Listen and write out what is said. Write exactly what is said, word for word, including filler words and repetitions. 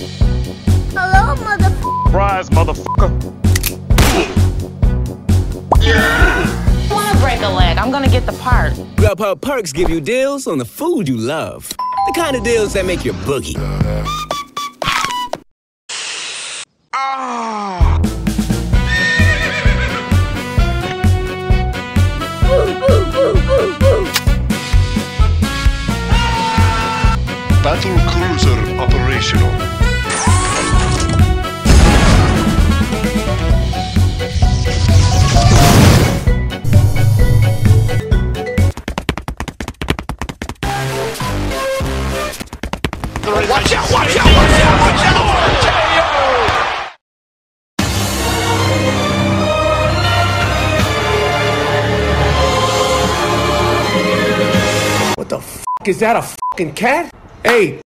Hello, motherfucker. Surprise, motherfucker. I wanna break a leg. I'm gonna get the part. Grubhub Perks give you deals on the food you love. The kind of deals that make your boogie. Ah! Battle cruiser operational. Watch out, watch out, watch out, watch out! What the f*** is that, a f***ing cat? Hey,